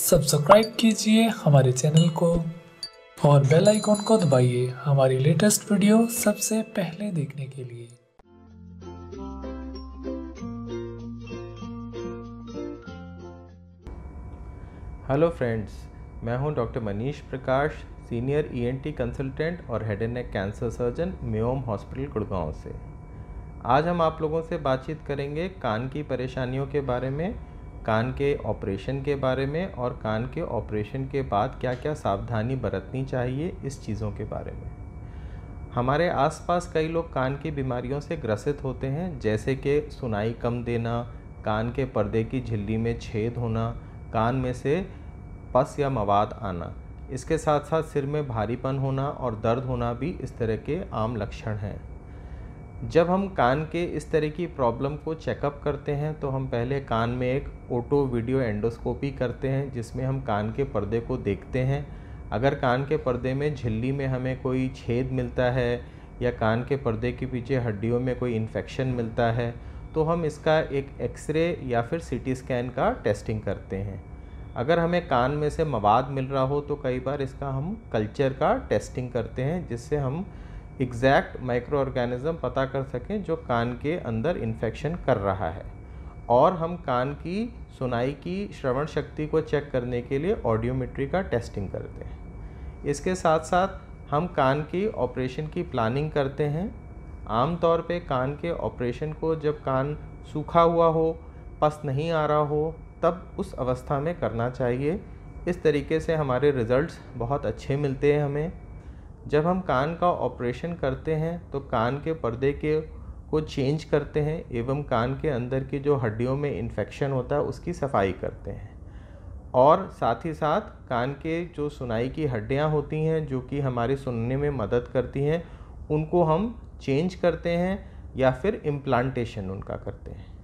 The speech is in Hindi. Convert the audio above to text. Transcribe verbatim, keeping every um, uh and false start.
सब्सक्राइब कीजिए हमारे चैनल को और बेल आइकॉन को दबाइए हमारी लेटेस्ट वीडियो सबसे पहले देखने के लिए। हेलो फ्रेंड्स, मैं हूं doctor Manish Prakash, senior ENT consultant और head and neck cancer surgeon, Mayom hospital Gurgaon से। आज हम आप लोगों से बातचीत करेंगे कान की परेशानियों के बारे में, कान के ऑपरेशन के बारे में और कान के ऑपरेशन के बाद क्या क्या सावधानी बरतनी चाहिए इस चीज़ों के बारे में। हमारे आसपास कई लोग कान की बीमारियों से ग्रसित होते हैं, जैसे कि सुनाई कम देना, कान के पर्दे की झिल्ली में छेद होना, कान में से पस या मवाद आना। इसके साथ साथ सिर में भारीपन होना और दर्द होना भी इस तरह के आम लक्षण हैं। जब हम कान के इस तरह की प्रॉब्लम को चेकअप करते हैं तो हम पहले कान में एक ऑटो वीडियो एंडोस्कोपी करते हैं, जिसमें हम कान के पर्दे को देखते हैं। अगर कान के पर्दे में झिल्ली में हमें कोई छेद मिलता है या कान के पर्दे के पीछे हड्डियों में कोई इन्फेक्शन मिलता है तो हम इसका एक एक्सरे या फिर सीटी स्कैन का टेस्टिंग करते हैं। अगर हमें कान में से मवाद मिल रहा हो तो कई बार इसका हम कल्चर का टेस्टिंग करते हैं, जिससे हम एग्जैक्ट माइक्रो ऑर्गेनिज्म पता कर सकें जो कान के अंदर इन्फेक्शन कर रहा है। और हम कान की सुनाई की श्रवण शक्ति को चेक करने के लिए ऑडियोमेट्री का टेस्टिंग करते हैं। इसके साथ साथ हम कान की ऑपरेशन की प्लानिंग करते हैं। आमतौर पे कान के ऑपरेशन को जब कान सूखा हुआ हो, पस नहीं आ रहा हो, तब उस अवस्था में करना चाहिए। इस तरीके से हमारे रिज़ल्ट्स बहुत अच्छे मिलते हैं हमें। जब हम कान का ऑपरेशन करते हैं तो कान के पर्दे के को चेंज करते हैं एवं कान के अंदर की जो हड्डियों में इन्फेक्शन होता है उसकी सफाई करते हैं। और साथ ही साथ कान के जो सुनाई की हड्डियां होती हैं जो कि हमारी सुनने में मदद करती हैं, उनको हम चेंज करते हैं या फिर इम्प्लांटेशन उनका करते हैं।